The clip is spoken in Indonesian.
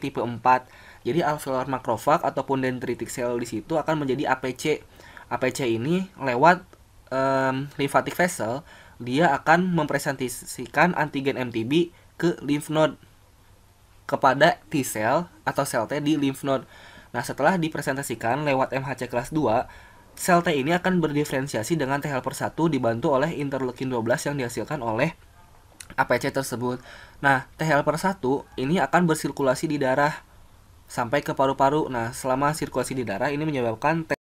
tipe 4. Jadi alveolar macrophage ataupun dendritic cell di situ akan menjadi APC. APC ini lewat lymphatic vessel, dia akan mempresentasikan antigen MTB ke lymph node, kepada T cell atau sel T di lymph node. Nah, setelah dipresentasikan lewat MHC kelas 2, sel T ini akan berdiferensiasi dengan T helper 1 dibantu oleh interleukin 12 yang dihasilkan oleh APC tersebut. Nah, T helper 1 ini akan bersirkulasi di darah sampai ke paru-paru. Nah, selama sirkulasi di darah ini menyebabkan T